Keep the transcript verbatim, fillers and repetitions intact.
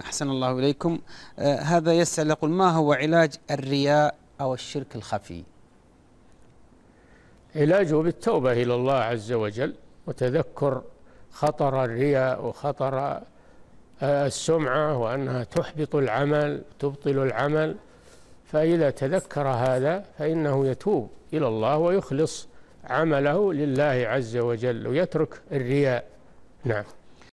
أحسن الله إليكم. آه هذا يسأل يقول: ما هو علاج الرياء أو الشرك الخفي؟ علاجه بالتوبة إلى الله عز وجل، وتذكر خطر الرياء وخطر السمعة، وأنها تحبط العمل تبطل العمل. فإذا تذكر هذا فإنه يتوب إلى الله ويخلص عمله لله عز وجل ويترك الرياء. نعم.